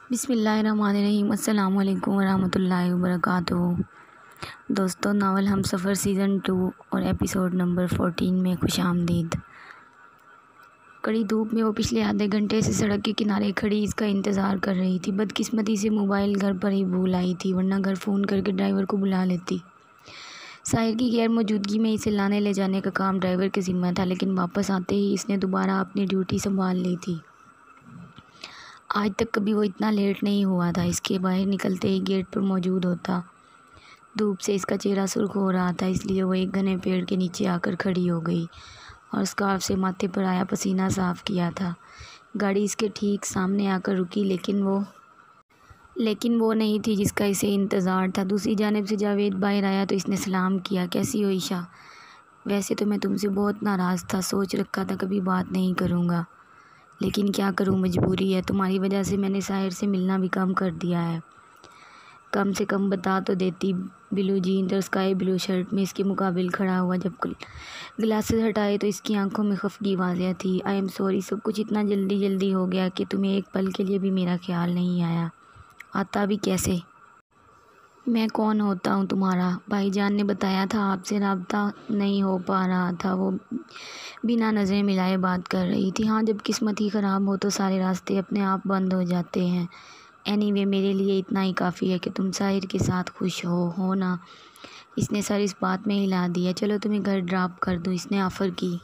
बिस्मिल्लाहिर्रहमानिर्रहीम। अस्सलाम वालेकुम वरहमतुल्लाहि वबरकातुहू। दोस्तों, नावल हम सफ़र सीज़न 2 और एपिसोड नंबर 14 में खुशामदीद। कड़ी धूप में वो पिछले आधे घंटे से सड़क के किनारे खड़ी इसका इंतज़ार कर रही थी। बदकिस्मती से मोबाइल घर पर ही भूल आई थी, वरना घर फ़ोन करके ड्राइवर को बुला लेती। साहिर की गैर मौजूदगी में इसे लाने ले जाने का काम ड्राइवर के ज़िम्मा था, लेकिन वापस आते ही इसने दोबारा अपनी ड्यूटी संभाल ली थी। आज तक कभी वो इतना लेट नहीं हुआ था। इसके बाहर निकलते ही गेट पर मौजूद होता। धूप से इसका चेहरा सुर्ख हो रहा था, इसलिए वो एक घने पेड़ के नीचे आकर खड़ी हो गई और स्कार्फ से माथे पर आया पसीना साफ़ किया था। गाड़ी इसके ठीक सामने आकर रुकी, लेकिन वो नहीं थी जिसका इसे इंतज़ार था। दूसरी जानिब से जावेद बाहर आया तो इसने सलाम किया। कैसी हो ईशा? वैसे तो मैं तुमसे बहुत नाराज़ था, सोच रखा था कभी बात नहीं करूँगा, लेकिन क्या करूँ, मजबूरी है। तुम्हारी वजह से मैंने साहिर से मिलना भी कम कर दिया है। कम से कम बता तो देती। ब्लू जीन्स और स्काई ब्लू शर्ट में इसके मुकाबिल खड़ा हुआ। जब ग्लासेस हटाए तो इसकी आंखों में खफगी वाज़िह थी। आई एम सॉरी, सब कुछ इतना जल्दी जल्दी हो गया कि तुम्हें एक पल के लिए भी मेरा ख्याल नहीं आया। आता भी कैसे? मैं कौन होता हूँ तुम्हारा? भाईजान ने बताया था आपसे रब्ता नहीं हो पा रहा था। वो बिना नज़रें मिलाए बात कर रही थी। हाँ, जब किस्मत ही ख़राब हो तो सारे रास्ते अपने आप बंद हो जाते हैं। एनीवे, मेरे लिए इतना ही काफ़ी है कि तुम साहिर के साथ खुश हो ना। इसने सर इस बात में हिला दिया। चलो तुम्हें घर ड्रॉप कर दूँ, इसने ऑफ़र की।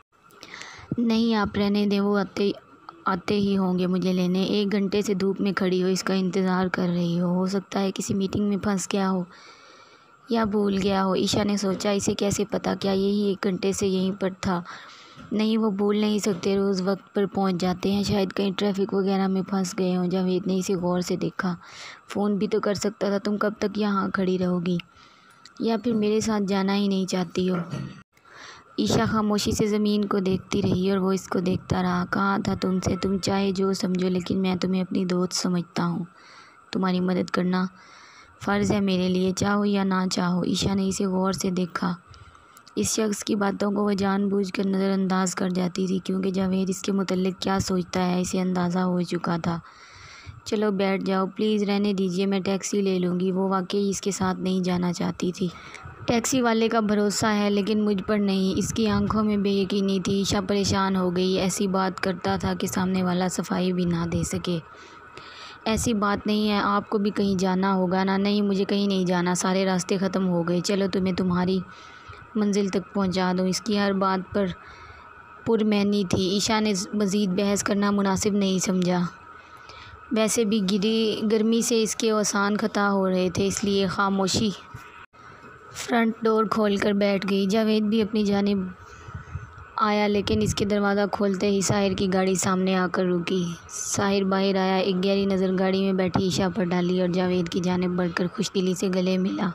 नहीं, आप रहने दें, वो आते ही होंगे मुझे लेने। 1 घंटे से धूप में खड़ी हो, इसका इंतज़ार कर रही हो सकता है किसी मीटिंग में फंस गया हो या भूल गया हो। ईशा ने सोचा, इसे कैसे पता? क्या यही 1 घंटे से यहीं पर था? नहीं, वो भूल नहीं सकते, रोज़ वक्त पर पहुंच जाते हैं। शायद कहीं ट्रैफिक वगैरह में फंस गए हों। जावेद ने इसे गौर से देखा। फ़ोन भी तो कर सकता था। तुम कब तक यहाँ खड़ी रहोगी, या फिर मेरे साथ जाना ही नहीं चाहती हो? ईशा खामोशी से ज़मीन को देखती रही और वो इसको देखता रहा। कहा था तुमसे, तुम चाहे जो समझो, लेकिन मैं तुम्हें अपनी दोस्त समझता हूँ। तुम्हारी मदद करना फ़र्ज़ है मेरे लिए, चाहो या ना चाहो। ईशा ने इसे गौर से देखा। इस शख्स की बातों को वह जानबूझकर नज़रअंदाज कर जाती थी, क्योंकि जावेद इसके मुतल्लिक़ क्या सोचता है इसे अंदाज़ा हो चुका था। चलो बैठ जाओ, प्लीज़ रहने दीजिए, मैं टैक्सी ले लूँगी। वो वाकई इसके साथ नहीं जाना चाहती थी। टैक्सी वाले का भरोसा है, लेकिन मुझ पर नहीं। इसकी आंखों में बेयकीनी थी। ईशा परेशान हो गई। ऐसी बात करता था कि सामने वाला सफाई भी ना दे सके। ऐसी बात नहीं है, आपको भी कहीं जाना होगा ना? नहीं, मुझे कहीं नहीं जाना, सारे रास्ते ख़त्म हो गए। चलो तुम्हें तुम्हारी मंजिल तक पहुंचा दूँ। इसकी हर बात पर पुरमैनी थी। ईशा ने मज़ीद बहस करना मुनासिब नहीं समझा। वैसे भी गर्मी से इसके औसान ख़ता हो रहे थे, इसलिए खामोशी फ्रंट डोर खोलकर बैठ गई। जावेद भी अपनी जानिब आया, लेकिन इसके दरवाज़ा खोलते ही साहिर की गाड़ी सामने आकर रुकी। साहिर बाहर आया, एक गहरी नज़र गाड़ी में बैठी ईशा पर डाली और जावेद की जानिब बढ़कर खुशदिली से गले मिला।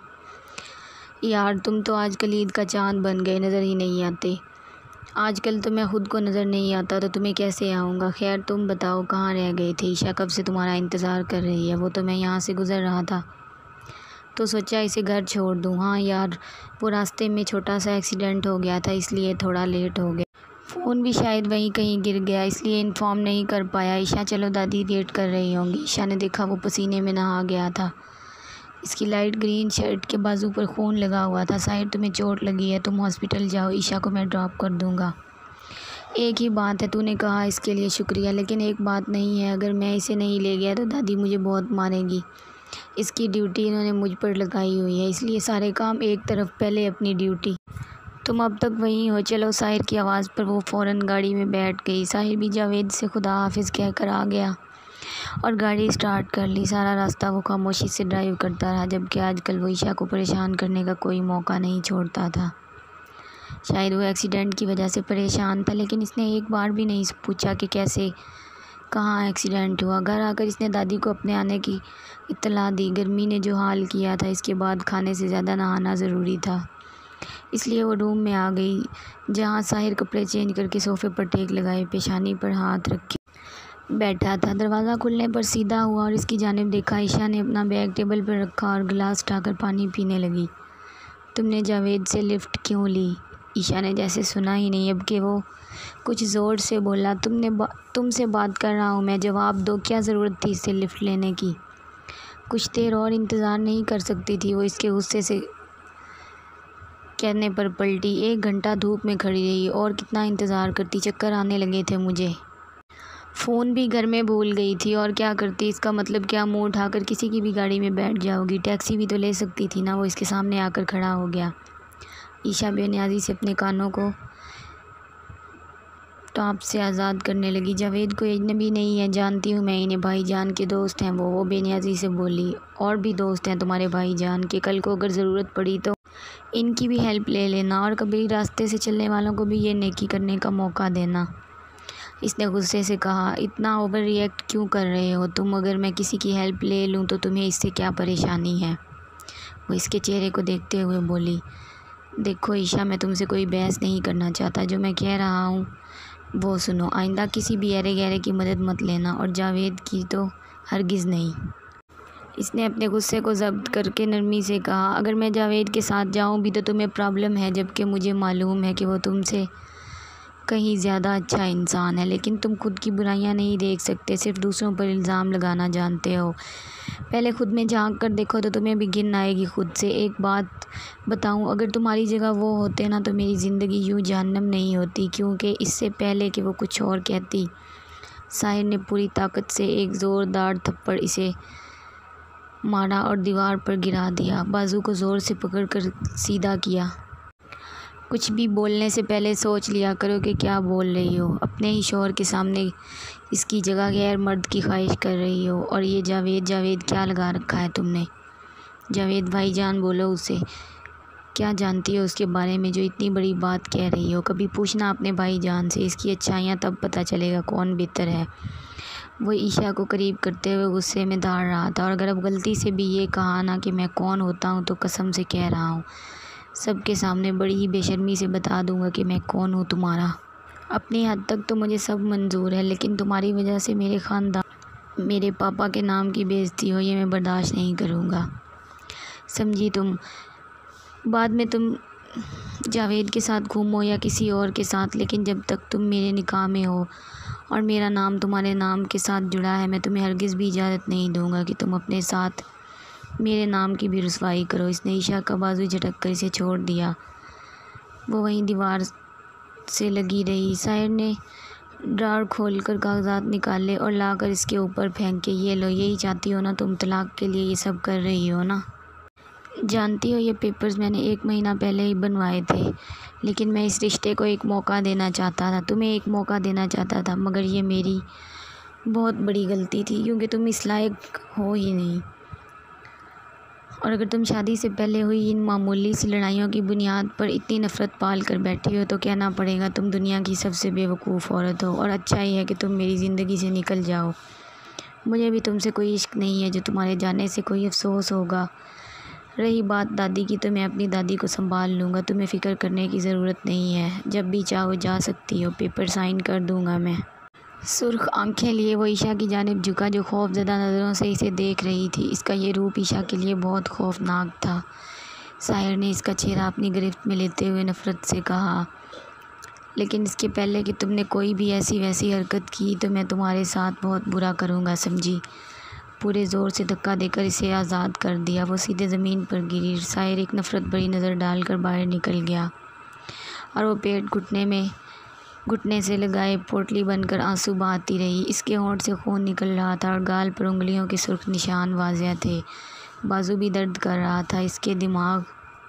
यार, तुम तो आजकल ईद का चाँद बन गए, नज़र ही नहीं आते। आजकल तो मैं ख़ुद को नज़र नहीं आता, तो तुम्हें कैसे आऊँगा? खैर, तुम बताओ कहाँ रह गए थे? ईशा कब से तुम्हारा इंतज़ार कर रही है। वो तो मैं यहाँ से गुज़र रहा था तो सोचा इसे घर छोड़ दूँ। हाँ यार, वो रास्ते में छोटा सा एक्सीडेंट हो गया था, इसलिए थोड़ा लेट हो गया। फ़ोन भी शायद वहीं कहीं गिर गया, इसलिए इन्फॉर्म नहीं कर पाया। ईशा, चलो दादी वेट कर रही होंगी। ईशा ने देखा वो पसीने में नहा गया था। इसकी लाइट ग्रीन शर्ट के बाजू पर खून लगा हुआ था। साहिर, तुम्हें चोट लगी है, तुम हॉस्पिटल जाओ, ईशा को मैं ड्रॉप कर दूँगा। एक ही बात है, तूने कहा इसके लिए शुक्रिया, लेकिन एक बात नहीं है, अगर मैं इसे नहीं ले गया तो दादी मुझे बहुत मारेगी। इसकी ड्यूटी इन्होंने मुझ पर लगाई हुई है, इसलिए सारे काम एक तरफ, पहले अपनी ड्यूटी। तुम अब तक वहीं हो। चलो। साहिर की आवाज़ पर वो फ़ौरन गाड़ी में बैठ गई। साहिर भी जावेद से खुदा हाफिज़ कहकर आ गया और गाड़ी स्टार्ट कर ली। सारा रास्ता वो खामोशी से ड्राइव करता रहा, जबकि आजकल वो ईशा को परेशान करने का कोई मौका नहीं छोड़ता था। शायद वो एक्सीडेंट की वजह से परेशान था, लेकिन इसने एक बार भी नहीं पूछा कि कैसे, कहाँ एक्सीडेंट हुआ। घर आकर इसने दादी को अपने आने की इत्तला दी। गर्मी ने जो हाल किया था, इसके बाद खाने से ज़्यादा नहाना ज़रूरी था, इसलिए वो रूम में आ गई, जहाँ साहिर कपड़े चेंज करके सोफ़े पर टेक लगाए पेशानी पर हाथ रखे बैठा था। दरवाज़ा खुलने पर सीधा हुआ और इसकी जानिब देखा। ईशा ने अपना बैग टेबल पर रखा और गिलास उठाकर पानी पीने लगी। तुमने जावेद से लिफ्ट क्यों ली? ईशा ने जैसे सुना ही नहीं, अब कि वो कुछ ज़ोर से बोला, तुमसे बात कर रहा हूँ मैं, जवाब दो, क्या ज़रूरत थी इससे लिफ़्ट लेने की। कुछ देर और इंतज़ार नहीं कर सकती थी वो इसके गुस्से से कहने पर पलटी। 1 घंटा धूप में खड़ी रही, और कितना इंतज़ार करती, चक्कर आने लगे थे मुझे। फ़ोन भी घर में भूल गई थी, और क्या करती, इसका मतलब क्या, मुँह उठाकर किसी की भी गाड़ी में बैठ जाओगी, टैक्सी भी तो ले सकती थी ना। वो इसके सामने आकर खड़ा हो गया। ईशा बेनियाज़ी से अपने कानों को टॉप से आज़ाद करने लगी। जावेद कोई अजनबी नहीं है, जानती हूँ मैं इन्हें, भाईजान के दोस्त हैं वो बेनियाज़ी से बोली। और भी दोस्त हैं तुम्हारे भाईजान के, कल को अगर ज़रूरत पड़ी तो इनकी भी हेल्प ले लेना, और कभी रास्ते से चलने वालों को भी ये नेकी करने का मौका देना। इसने गुस्से से कहा, इतना ओवर रिएक्ट क्यों कर रहे हो तुम, अगर मैं किसी की हेल्प ले लूँ तो तुम्हें इससे क्या परेशानी है। वो इसके चेहरे को देखते हुए बोली, देखो ईशा, मैं तुमसे कोई बहस नहीं करना चाहता, जो मैं कह रहा हूँ वो सुनो। आइंदा किसी भी अरे गहरे की मदद मत लेना, और जावेद की तो हरगिज़ नहीं। इसने अपने गुस्से को ज़ब्त करके नरमी से कहा, अगर मैं जावेद के साथ जाऊं भी तो तुम्हें प्रॉब्लम है, जबकि मुझे मालूम है कि वो तुमसे कहीं ज़्यादा अच्छा इंसान है, लेकिन तुम खुद की बुराइयां नहीं देख सकते, सिर्फ दूसरों पर इल्ज़ाम लगाना जानते हो। पहले खुद में झांक कर देखो तो तुम्हें भी घिन आएगी खुद से। एक बात बताऊं, अगर तुम्हारी जगह वो होते ना तो मेरी ज़िंदगी यूँ जहन्नम नहीं होती, क्योंकि इससे पहले कि वो कुछ और कहती, साहिर ने पूरी ताकत से एक ज़ोरदार थप्पड़ इसे मारा और दीवार पर गिरा दिया। बाजू को ज़ोर से पकड़कर सीधा किया। कुछ भी बोलने से पहले सोच लिया करो कि क्या बोल रही हो। अपने ही शौहर के सामने इसकी जगह गैर मर्द की ख्वाहिश कर रही हो। और ये जावेद क्या लगा रखा है तुमने। जावेद भाईजान बोलो उसे, क्या जानती हो उसके बारे में जो इतनी बड़ी बात कह रही हो। कभी पूछना अपने भाईजान से, इसकी अच्छाइयाँ तब पता चलेगा कौन बेहतर है। वो ईशा को करीब करते हुए गुस्से में दहाड़ रहा था, और अगर अब गलती से भी ये कहा ना कि मैं कौन होता हूँ तो कसम से कह रहा हूँ, सबके सामने बड़ी ही बेशर्मी से बता दूंगा कि मैं कौन हूँ तुम्हारा। अपनी हद तक तो मुझे सब मंजूर है, लेकिन तुम्हारी वजह से मेरे ख़ानदान, मेरे पापा के नाम की बेइज्जती हो, ये मैं बर्दाश्त नहीं करूँगा, समझी तुम। बाद में तुम जावेद के साथ घूमो या किसी और के साथ, लेकिन जब तक तुम मेरे निकाह में हो और मेरा नाम तुम्हारे नाम के साथ जुड़ा है, मैं तुम्हें हरगिज़ भी इजाज़त नहीं दूँगा कि तुम अपने साथ मेरे नाम की भी रुसवाई करो। इसने ईशा का बाजू झटक कर इसे छोड़ दिया। वो वहीं दीवार से लगी रही। साहिर ने ड्रॉअर खोलकर कागजात निकाले और लाकर इसके ऊपर फेंके। ये लो, यही चाहती हो ना तुम, तलाक के लिए ये सब कर रही हो ना। जानती हो ये पेपर्स मैंने 1 महीना पहले ही बनवाए थे, लेकिन मैं इस रिश्ते को एक मौका देना चाहता था, तुम्हें एक मौका देना चाहता था, मगर ये मेरी बहुत बड़ी गलती थी, क्योंकि तुम इस लायक हो ही नहीं। और अगर तुम शादी से पहले हुई इन मामूली सी लड़ाइयों की बुनियाद पर इतनी नफ़रत पाल कर बैठी हो, तो कहना पड़ेगा तुम दुनिया की सबसे बेवकूफ़ औरत हो। और अच्छा ही है कि तुम मेरी ज़िंदगी से निकल जाओ। मुझे भी तुमसे कोई इश्क नहीं है जो तुम्हारे जाने से कोई अफसोस होगा। रही बात दादी की, तो मैं अपनी दादी को संभाल लूँगा, तुम्हें फ़िक्र करने की ज़रूरत नहीं है। जब भी चाहो जा सकती हो, पेपर साइन कर दूँगा मैं। सुर्ख आंखें लिए वो ईशा की जानिब झुका, जो खौफज़दा नज़रों से इसे देख रही थी। इसका ये रूप ईशा के लिए बहुत खौफनाक था। साहिर ने इसका चेहरा अपनी गिरफ्त में लेते हुए नफ़रत से कहा, लेकिन इसके पहले कि तुमने कोई भी ऐसी वैसी हरकत की तो मैं तुम्हारे साथ बहुत बुरा करूँगा, समझी। पूरे ज़ोर से धक्का देकर इसे आज़ाद कर दिया। वो सीधे ज़मीन पर गिरी। साहिर एक नफ़रत भरी नज़र डालकर बाहर निकल गया, और वो पेट घुटने से लगाए पोटली बनकर आंसू बहाती रही। इसके होंठ से खून निकल रहा था और गाल पर उंगलियों के सुर्ख निशान वाज़ेह थे। बाजू भी दर्द कर रहा था। इसके दिमाग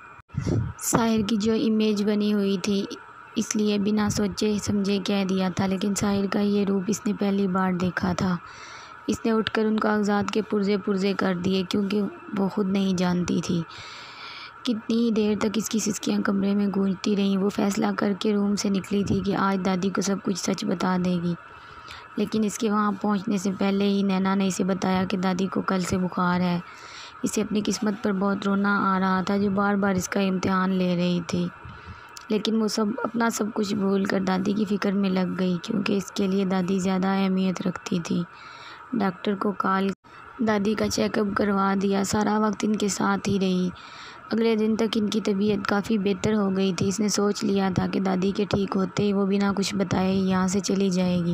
साहिर की जो इमेज बनी हुई थी, इसलिए बिना सोचे समझे कह दिया था, लेकिन साहिर का ये रूप इसने पहली बार देखा था। इसने उठकर उन कागजात के पुर्जे पुर्जे कर दिए, क्योंकि वो खुद नहीं जानती थी। कितनी ही देर तक इसकी सिसकियाँ कमरे में गूंजती रहीं। वो फैसला करके रूम से निकली थी कि आज दादी को सब कुछ सच बता देगी, लेकिन इसके वहाँ पहुँचने से पहले ही नैना ने इसे बताया कि दादी को कल से बुखार है। इसे अपनी किस्मत पर बहुत रोना आ रहा था, जो बार बार इसका इम्तिहान ले रही थी, लेकिन वो अपना सब कुछ भूल कर दादी की फ़िक्र में लग गई, क्योंकि इसके लिए दादी ज़्यादा अहमियत रखती थी। डॉक्टर को कॉल दादी का चेकअप करवा दिया। सारा वक्त इनके साथ ही रही। अगले दिन तक इनकी तबीयत काफ़ी बेहतर हो गई थी। इसने सोच लिया था कि दादी के ठीक होते ही वो बिना कुछ बताए यहाँ से चली जाएगी।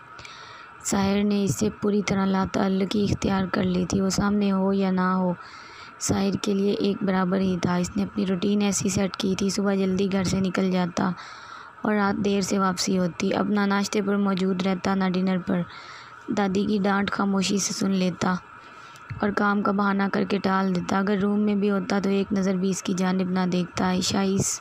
साहिर ने इससे पूरी तरह लाताल्लुकी इख्तियार कर ली थी। वो सामने हो या ना हो, साहिर के लिए एक बराबर ही था। इसने अपनी रूटीन ऐसी सेट की थी, सुबह जल्दी घर से निकल जाता और रात देर से वापसी होती। अब ना नाश्ते पर मौजूद रहता ना डिनर पर। दादी की डांट खामोशी से सुन लेता और काम का बहाना करके टाल देता। अगर रूम में भी होता तो एक नज़र भी इसकी जानिब ना देखता। आयशा इस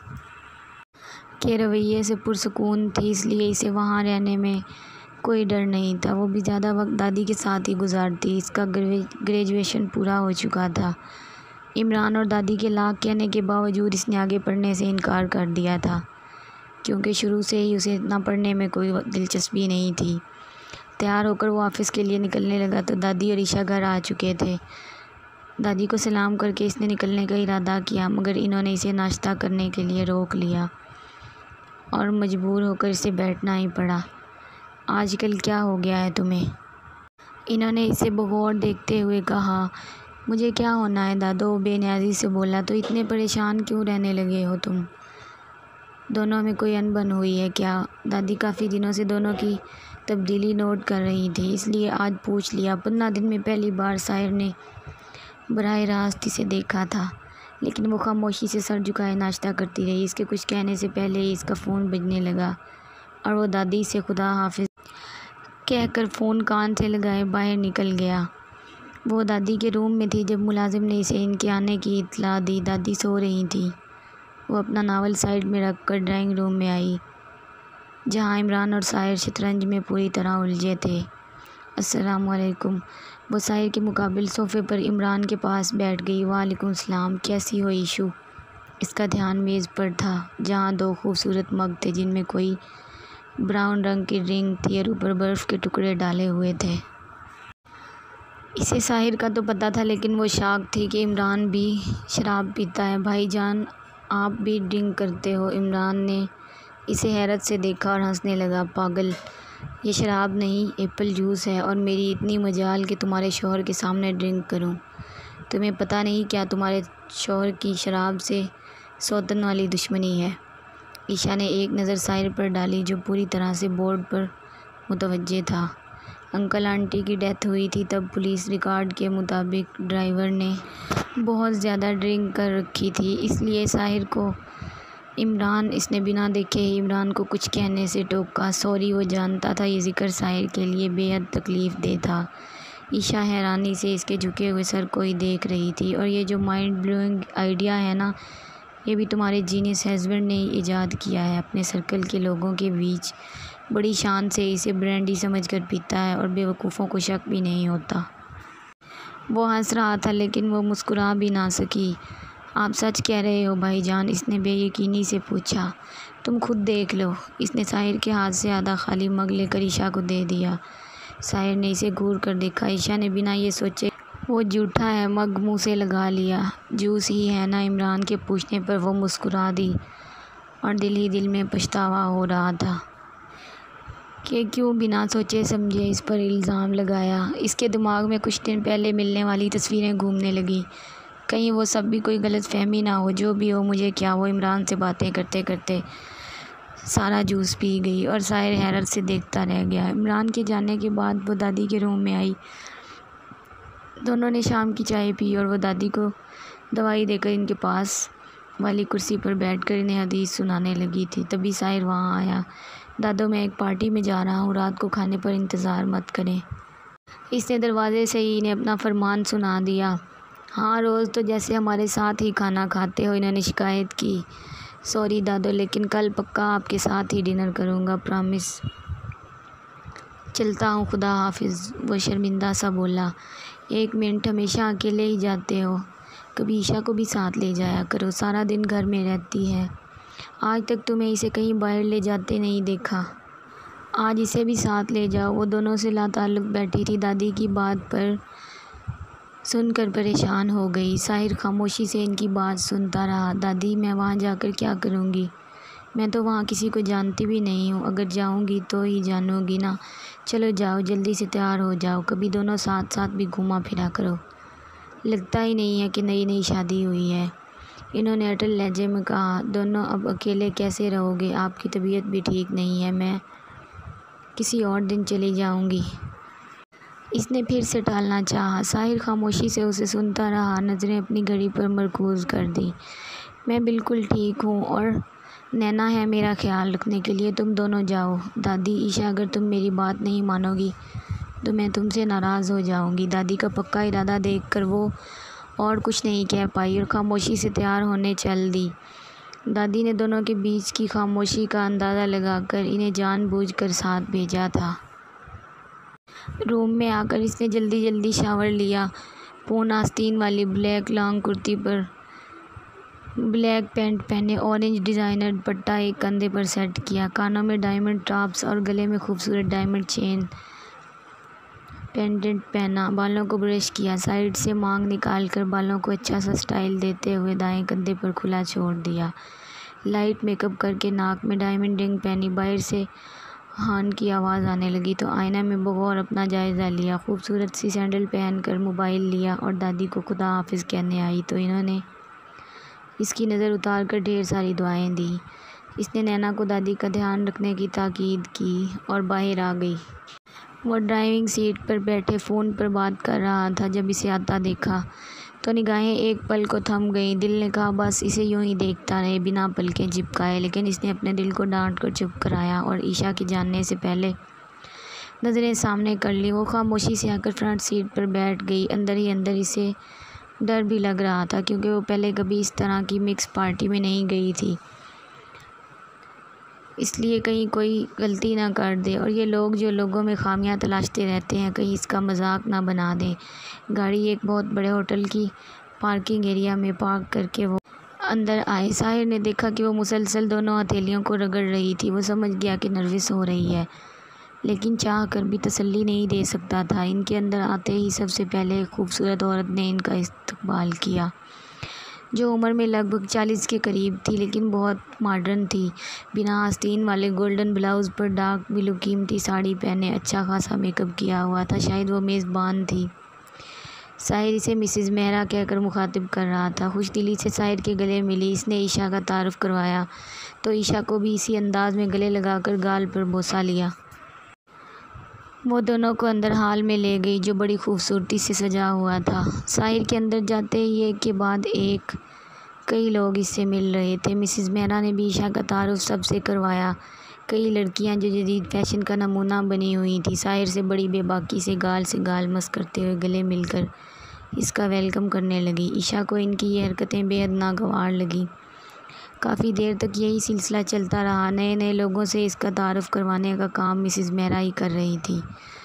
के रवैये से पुरसुकून थी, इसलिए इसे वहाँ रहने में कोई डर नहीं था। वो भी ज़्यादा वक्त दादी के साथ ही गुजारती। इसका ग्रेजुएशन पूरा हो चुका था। इमरान और दादी के लाख कहने के बावजूद इसने आगे पढ़ने से इनकार कर दिया था, क्योंकि शुरू से ही उसे इतना पढ़ने में कोई दिलचस्पी नहीं थी। तैयार होकर वो ऑफ़िस के लिए निकलने लगा तो दादी और ईशा घर आ चुके थे। दादी को सलाम करके इसने निकलने का इरादा किया, मगर इन्होंने इसे नाश्ता करने के लिए रोक लिया और मजबूर होकर इसे बैठना ही पड़ा। आजकल क्या हो गया है तुम्हें? इन्होंने इसे बगौर देखते हुए कहा। मुझे क्या होना है दादो, बेनियाजी से बोला। तो इतने परेशान क्यों रहने लगे हो तुम? दोनों में कोई अनबन हुई है क्या? दादी काफ़ी दिनों से दोनों की तब्दीली नोट कर रही थी, इसलिए आज पूछ लिया। 15 दिन में पहली बार साहिर ने बराह रास्त इसे देखा था, लेकिन वो खामोशी से सर झुकाए नाश्ता करती रही। इसके कुछ कहने से पहले ही इसका फ़ोन बजने लगा और वो दादी से खुदा हाफिज़ कहकर फ़ोन कान से लगाए बाहर निकल गया। वो दादी के रूम में थी जब मुलाजिम ने इसे इनके आने की इत्तला दी। दादी सो रही थी। वो अपना नावल साइड में रखकर ड्राइंग रूम में आई, जहाँ इमरान और साहिर शतरंज में पूरी तरह उलझे थे। अस्सलामुअलैकुम। वो साहिर के मुकाबिल सोफ़े पर इमरान के पास बैठ गई। वालेकुम सलाम, कैसी हो ईशू? इसका ध्यान मेज़ पर था, जहाँ 2 खूबसूरत मग थे जिनमें कोई ब्राउन रंग की ड्रिंक थी और ऊपर बर्फ़ के टुकड़े डाले हुए थे। इसे साहिर का तो पता था, लेकिन वो शॉक थी कि इमरान भी शराब पीता है। भाईजान, आप भी ड्रिंक करते हो? इमरान ने इसे हैरत से देखा और हंसने लगा। पागल, ये शराब नहीं, एप्पल जूस है। और मेरी इतनी मजाल कि तुम्हारे शौहर के सामने ड्रिंक करूं। तुम्हें पता नहीं क्या तुम्हारे शौहर की शराब से सौतन वाली दुश्मनी है? ईशा ने एक नज़र साहिर पर डाली, जो पूरी तरह से बोर्ड पर मुतवज्जे था। अंकल आंटी की डेथ हुई थी तब पुलिस रिकॉर्ड के मुताबिक ड्राइवर ने बहुत ज़्यादा ड्रिंक कर रखी थी, इसलिए साहिर को इसने बिना देखे ही इमरान को कुछ कहने से टोका। सॉरी, वो जानता था ये ज़िक्र साहिर के लिए बेहद तकलीफ़ दे था। ईशा हैरानी से इसके झुके हुए सर को ही देख रही थी। और ये जो माइंड ब्लोइंग आइडिया है ना, ये भी तुम्हारे जीनियस हस्बैंड ने ही ईजाद किया है। अपने सर्कल के लोगों के बीच बड़ी शान से इसे ब्रांडी समझकर पीता है और बेवकूफ़ों को शक भी नहीं होता। वो हंस रहा था, लेकिन वो मुस्कुरा भी ना सकी। आप सच कह रहे हो भाईजान? इसने बेयकीनी से पूछा। तुम खुद देख लो। इसने साहिर के हाथ से आधा खाली मग लेकर ईशा को दे दिया। साहिर ने इसे घूर कर देखा। ईशा ने बिना ये सोचे वो झूठा है मग मुँह से लगा लिया। जूस ही है ना? इमरान के पूछने पर वो मुस्कुरा दी और दिल ही दिल में पछतावा हो रहा था कि क्यों बिना सोचे समझे इस पर इल्ज़ाम लगाया। इसके दिमाग में कुछ दिन पहले मिलने वाली तस्वीरें घूमने लगी। कहीं वो सब भी कोई गलत फहमी ना हो। जो भी हो, मुझे क्या। वो इमरान से बातें करते करते सारा जूस पी गई और साहिर हैरत से देखता रह गया। इमरान के जाने के बाद वो दादी के रूम में आई। दोनों ने शाम की चाय पी और वो दादी को दवाई देकर इनके पास वाली कुर्सी पर बैठकर इन्हें हदीस सुनाने लगी थी। तभी साहिर वहाँ आया। दादो, मैं एक पार्टी में जा रहा हूँ, रात को खाने पर इंतज़ार मत करें। इसने दरवाजे से ही इन्हें अपना फरमान सुना दिया। हाँ, रोज़ तो जैसे हमारे साथ ही खाना खाते हो। इन्होंने शिकायत की। सॉरी दादो, लेकिन कल पक्का आपके साथ ही डिनर करूँगा, प्रॉमिस। चलता हूँ, खुदा हाफिज़। वो शर्मिंदा सा बोला। 1 मिनट, हमेशा अकेले ही जाते हो? कभी ईशा को भी साथ ले जाया करो, सारा दिन घर में रहती है। आज तक तुम्हें इसे कहीं बाहर ले जाते नहीं देखा। आज इसे भी साथ ले जाओ। वो दोनों से लाताल्लुक़ बैठी थी। दादी की बात पर सुनकर परेशान हो गई। साहिर खामोशी से इनकी बात सुनता रहा। दादी, मैं वहाँ जाकर क्या करूँगी? मैं तो वहाँ किसी को जानती भी नहीं हूँ। अगर जाऊँगी तो ही जानूँगी ना। चलो जाओ, जल्दी से तैयार हो जाओ। कभी दोनों साथ साथ भी घूमा फिरा करो। लगता ही नहीं है कि नई नई शादी हुई है। इन्होंने अटल लहजे में कहा, दोनों अब अकेले कैसे रहोगे? आपकी तबीयत भी ठीक नहीं है, मैं किसी और दिन चली जाऊंगी। इसने फिर से टालना चाहा। साहिर खामोशी से उसे सुनता रहा, नज़रें अपनी घड़ी पर मरकूज़ कर दी। मैं बिल्कुल ठीक हूँ और नैना है मेरा ख्याल रखने के लिए, तुम दोनों जाओ। दादी, ईशा अगर तुम मेरी बात नहीं मानोगी तो मैं तुमसे नाराज़ हो जाऊंगी। दादी का पक्का इरादा देखकर वो और कुछ नहीं कह पाई और खामोशी से तैयार होने चल दी। दादी ने दोनों के बीच की खामोशी का अंदाज़ा लगाकर इन्हें जानबूझकर साथ भेजा था। रूम में आकर इसने जल्दी जल्दी शावर लिया। पूर्ण आस्तीन वाली ब्लैक लॉन्ग कुर्ती पर ब्लैक पैंट पहने, ऑरेंज डिज़ाइनर पट्टा एक कंधे पर सेट किया, कानों में डायमंड टॉप्स और गले में खूबसूरत डायमंड चेन पेंडेंट पहना, बालों को ब्रश किया, साइड से मांग निकाल कर बालों को अच्छा सा स्टाइल देते हुए दाएं कंधे पर खुला छोड़ दिया। लाइट मेकअप करके नाक में डायमंड रिंग पहनी। बाहर से हान की आवाज़ आने लगी तो आईना में बगौर अपना जायज़ा लिया। खूबसूरत सी सैंडल पहनकर मोबाइल लिया और दादी को खुदा हाफिज़ कहने आई तो इन्होंने इसकी नज़र उतार कर ढेर सारी दुआएं दी। इसने नैना को दादी का ध्यान रखने की ताकीद की और बाहर आ गई। वो ड्राइविंग सीट पर बैठे फ़ोन पर बात कर रहा था। जब इसे आता देखा तो निगाहें एक पल को थम गईं। दिल ने कहा बस इसे यूं ही देखता रहे, बिना पलकें झपकाए, लेकिन इसने अपने दिल को डांट कर चुप कराया और ईशा के जानने से पहले नज़रें सामने कर ली। वो खामोशी से आकर फ्रंट सीट पर बैठ गई। अंदर ही अंदर इसे डर भी लग रहा था क्योंकि वो पहले कभी इस तरह की मिक्स पार्टी में नहीं गई थी, इसलिए कहीं कोई गलती ना कर दे और ये लोग जो लोगों में खामियां तलाशते रहते हैं कहीं इसका मजाक ना बना दें। गाड़ी एक बहुत बड़े होटल की पार्किंग एरिया में पार्क करके वो अंदर आए। साहिर ने देखा कि वो मुसलसल दोनों हथेलियों को रगड़ रही थी। वो समझ गया कि नर्वस हो रही है, लेकिन चाह कर भी तसल्ली नहीं दे सकता था। इनके अंदर आते ही सबसे पहले एक खूबसूरत औरत ने इनका इस्तकबाल किया, जो उम्र में लगभग 40 के करीब थी, लेकिन बहुत मॉडर्न थी। बिना आस्तीन वाले गोल्डन ब्लाउज़ पर डार्क ब्लू कीमती साड़ी पहने, अच्छा खासा मेकअप किया हुआ था। शायद वो मेज़बान थी। साहिर इसे मिसेज़ मेहरा कहकर मुखातिब कर रहा था। खुशदिली से साहिर के गले मिली। इसने ईशा का तारुफ करवाया तो ईशा को भी इसी अंदाज में गले लगाकर गाल पर बोसा लिया। वो दोनों को अंदर हाल में ले गई जो बड़ी खूबसूरती से सजा हुआ था। साहिर के अंदर जाते ही एक के बाद एक कई लोग इससे मिल रहे थे। मिसेज़ मेहरा ने भी ईशा का तारुफ सबसे करवाया। कई लड़कियां जो जदीद फैशन का नमूना बनी हुई थी साहिर से बड़ी बेबाकी से गाल मस करते हुए गले मिलकर इसका वेलकम करने लगी। ईशा को इनकी ये हरकतें बेहद नागवार लगी। काफ़ी देर तक यही सिलसिला चलता रहा। नए नए लोगों से इसका तारुफ करवाने का काम मिसेज़ मेहरा ही कर रही थी।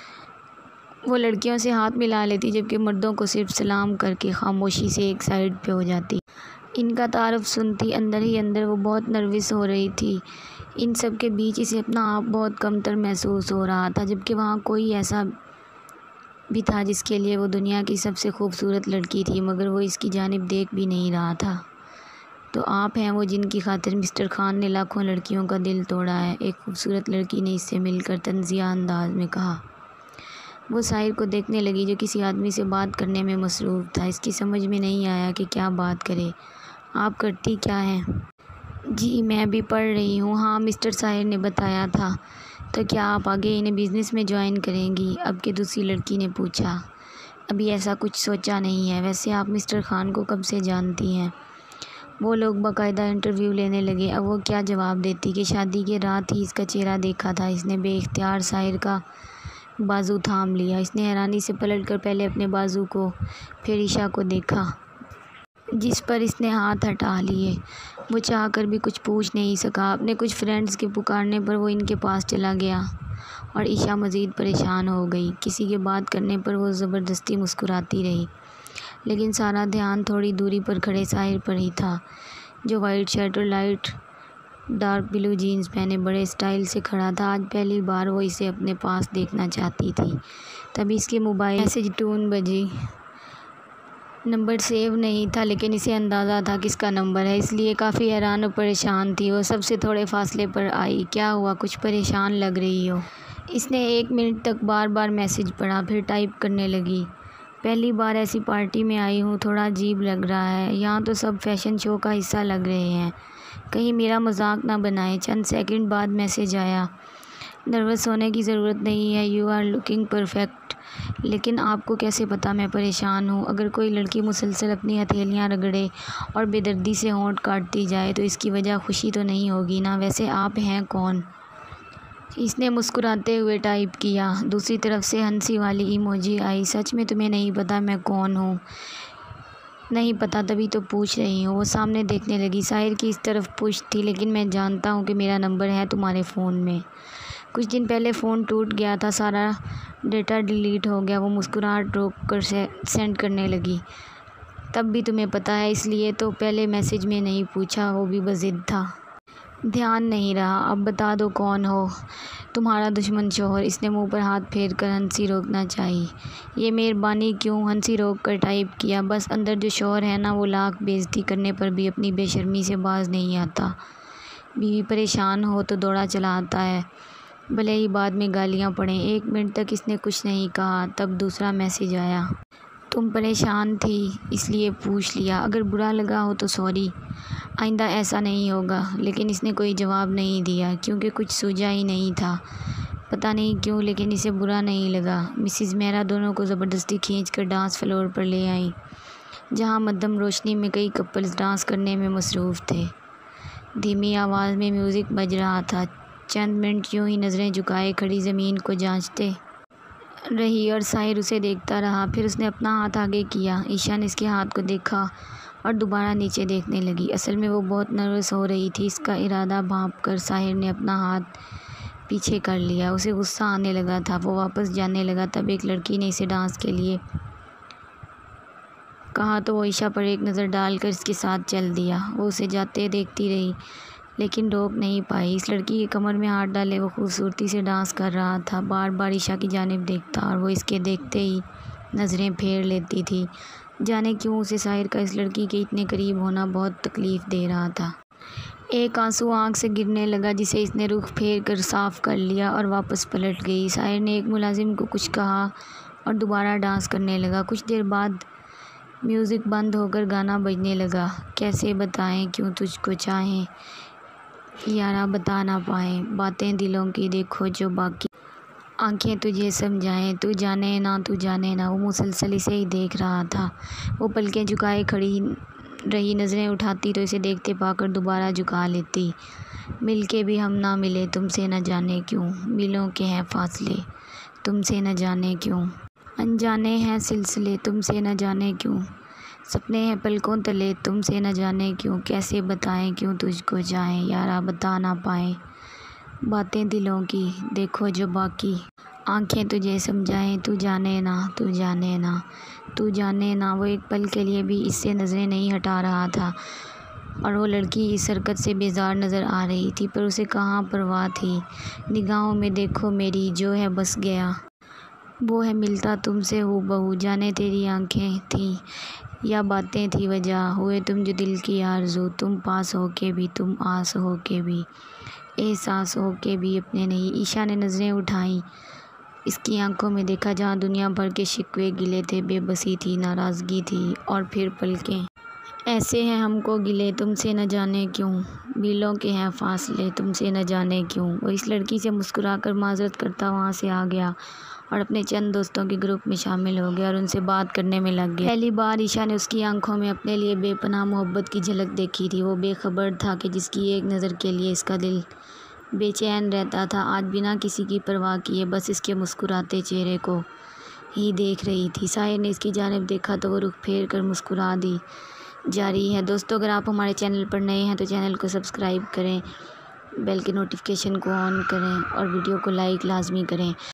वो लड़कियों से हाथ मिला लेती जबकि मर्दों को सिर्फ सलाम करके खामोशी से एक साइड पे हो जाती। इनका तारुफ सुनती अंदर ही अंदर वो बहुत नर्वस हो रही थी। इन सब के बीच इसे अपना आप बहुत कमतर महसूस हो रहा था, जबकि वहाँ कोई ऐसा भी था जिसके लिए वो दुनिया की सबसे खूबसूरत लड़की थी, मगर वो इसकी जानिब देख भी नहीं रहा था। तो आप हैं वो जिनकी खातिर मिस्टर खान ने लाखों लड़कियों का दिल तोड़ा है, एक खूबसूरत लड़की ने इससे मिलकर तंज़िया अंदाज में कहा। वो साहिर को देखने लगी जो किसी आदमी से बात करने में मसरूफ़ था। इसकी समझ में नहीं आया कि क्या बात करे। आप करती क्या हैं? जी मैं भी पढ़ रही हूँ। हाँ मिस्टर साहिर ने बताया था। तो क्या आप आगे इन्हें बिज़नेस में ज्वाइन करेंगी? अब के दूसरी लड़की ने पूछा। अभी ऐसा कुछ सोचा नहीं है। वैसे आप मिस्टर खान को कब से जानती हैं? वो लोग बाकायदा इंटरव्यू लेने लगे। अब वो क्या जवाब देती कि शादी के रात ही इसका चेहरा देखा था। इसने बेइख्तियार साहिर का बाजू थाम लिया। इसने हैरानी से पलटकर पहले अपने बाजू को फिर ईशा को देखा जिस पर इसने हाथ हटा लिए। वो चाह कर भी कुछ पूछ नहीं सका। अपने कुछ फ्रेंड्स के पुकारने पर वो इनके पास चला गया और ईशा मज़ीद परेशान हो गई। किसी के बात करने पर वो ज़बरदस्ती मुस्कुराती रही, लेकिन सारा ध्यान थोड़ी दूरी पर खड़े साहिर पर ही था, जो वाइट शर्ट और लाइट डार्क ब्लू जीन्स पहने बड़े स्टाइल से खड़ा था। आज पहली बार वो इसे अपने पास देखना चाहती थी। तभी इसके मोबाइल मैसेज टून बजी। नंबर सेव नहीं था, लेकिन इसे अंदाज़ा था किसका नंबर है, इसलिए काफ़ी हैरान और परेशान थी। वो सबसे थोड़े फासले पर आई। क्या हुआ, कुछ परेशान लग रही हो? इसने 1 मिनट तक बार बार मैसेज पढ़ा, फिर टाइप करने लगी। पहली बार ऐसी पार्टी में आई हूँ, थोड़ा अजीब लग रहा है। यहाँ तो सब फैशन शो का हिस्सा लग रहे हैं, कहीं मेरा मजाक ना बनाए। चंद सेकंड बाद मैसेज आया, नर्वस होने की ज़रूरत नहीं है, यू आर लुकिंग परफेक्ट। लेकिन आपको कैसे पता मैं परेशान हूँ? अगर कोई लड़की मुसलसल अपनी हथेलियाँ रगड़े और बेदर्दी से होंठ काटती जाए तो इसकी वजह खुशी तो नहीं होगी ना? वैसे आप हैं कौन? इसने मुस्कुराते हुए टाइप किया। दूसरी तरफ से हंसी वाली इमोजी आई। सच में तुम्हें नहीं पता मैं कौन हूँ? नहीं पता, तभी तो पूछ रही हूँ। वो सामने देखने लगी। साहिर की इस तरफ पुश थी, लेकिन मैं जानता हूँ कि मेरा नंबर है तुम्हारे फ़ोन में। कुछ दिन पहले फ़ोन टूट गया था, सारा डेटा डिलीट हो गया। वो मुस्कुराहट रोक कर सेंड करने लगी। तब भी तुम्हें पता है, इसलिए तो पहले मैसेज में नहीं पूछा, वो भी बस ज़िद था। ध्यान नहीं रहा। अब बता दो कौन हो? तुम्हारा दुश्मन शोहर। इसने मुंह पर हाथ फेर कर हंसी रोकना चाहिए। ये मेहरबानी क्यों? हंसी रोक कर टाइप किया। बस अंदर जो शोहर है ना, वो लाख बेइज्जती करने पर भी अपनी बेशर्मी से बाज नहीं आता। बीवी परेशान हो तो दौड़ा चला आता है, भले ही बाद में गालियाँ पड़ें। 1 मिनट तक इसने कुछ नहीं कहा, तब दूसरा मैसेज आया। तुम परेशान थी इसलिए पूछ लिया, अगर बुरा लगा हो तो सॉरी, आइंदा ऐसा नहीं होगा। लेकिन इसने कोई जवाब नहीं दिया, क्योंकि कुछ सूझा ही नहीं था। पता नहीं क्यों, लेकिन इसे बुरा नहीं लगा। मिसिज़ मेहरा दोनों को ज़बरदस्ती खींचकर डांस फ्लोर पर ले आई, जहां मध्यम रोशनी में कई कपल्स डांस करने में मसरूफ़ थे। धीमी आवाज़ में म्यूज़िक बज रहा था। चंद मिनट यूं ही नज़रें झुकाए खड़ी ज़मीन को जांचते रही और साहिर उसे देखता रहा। फिर उसने अपना हाथ आगे किया। ईशा ने इसके हाथ को देखा और दोबारा नीचे देखने लगी। असल में वो बहुत नर्वस हो रही थी। इसका इरादा भांप कर साहिर ने अपना हाथ पीछे कर लिया। उसे गुस्सा आने लगा था। वो वापस जाने लगा, तब एक लड़की ने इसे डांस के लिए कहा तो वो ईशा पर एक नज़र डालकर इसके साथ चल दिया। वो उसे जाते देखती रही, लेकिन रोक नहीं पाई। इस लड़की के कमर में हाथ डाले वो खूबसूरती से डांस कर रहा था। बार बार ईशा की जानिब देखता और वो इसके देखते ही नज़रें फेर लेती थी। जाने क्यों उसे साहिर का इस लड़की के इतने करीब होना बहुत तकलीफ़ दे रहा था। एक आंसू आंख से गिरने लगा, जिसे इसने रुख फेर कर साफ़ कर लिया और वापस पलट गई। साहिर ने एक मुलाजिम को कुछ कहा और दोबारा डांस करने लगा। कुछ देर बाद म्यूज़िक बंद होकर गाना बजने लगा। कैसे बताएं क्यों तुझको चाहें यारा, बता ना पाए बातें दिलों की, देखो जो बाकी आंखें तुझे समझाएं, तू जाने ना तू जाने ना। वो मुसलसल इसे ही देख रहा था। वो पलकें झुकाए खड़ी रही, नज़रें उठाती तो इसे देखते पाकर दोबारा झुका लेती। मिलके भी हम ना मिले, तुमसे न जाने क्यों, मिलों के हैं फासले, तुमसे न जाने क्यों, अनजाने हैं सिलसिले, तुमसे न जाने क्यों, सपने हैं पलकों तले, तुमसे न जाने क्यों। कैसे बताएं क्यों तुझको चाहें यारा, बता ना पाए बातें दिलों की, देखो जो बाकी आंखें तुझे समझाएं, तू जाने ना तू जाने ना तू जाने ना। वो एक पल के लिए भी इससे नज़रें नहीं हटा रहा था और वो लड़की इस हरकत से बेजार नज़र आ रही थी, पर उसे कहाँ परवाह थी। निगाहों में देखो मेरी, जो है बस गया वो है मिलता तुमसे हूबहू। जाने तेरी आंखें थी या बातें थी वजह, हुए तुम जो दिल की आरज़ू, तुम पास हो के भी, तुम आस हो के भी, एहसास हो के भी अपने नहीं। ईशा ने नज़रें उठाई, इसकी आंखों में देखा जहाँ दुनिया भर के शिकवे गिले थे, बेबसी थी, नाराज़गी थी और फिर पलकें। ऐसे हैं हमको गिले, तुमसे न जाने क्यों, बिलों के हैं फासले, तुमसे न जाने क्यों। वो इस लड़की से मुस्कुराकर माजरत करता वहाँ से आ गया और अपने चंद दोस्तों के ग्रुप में शामिल हो गया और उनसे बात करने में लग गया। पहली बार ईशा ने उसकी आंखों में अपने लिए बेपनाह मोहब्बत की झलक देखी थी। वो बेखबर था कि जिसकी एक नज़र के लिए इसका दिल बेचैन रहता था, आज बिना किसी की परवाह किए बस इसके मुस्कुराते चेहरे को ही देख रही थी। साहिर ने इसकी जानिब देखा तो वो रुख फेर कर मुस्कुरा दी। जारी है दोस्तों, अगर आप हमारे चैनल पर नए हैं तो चैनल को सब्सक्राइब करें, बेल के नोटिफिकेशन को ऑन करें और वीडियो को लाइक लाजमी करें।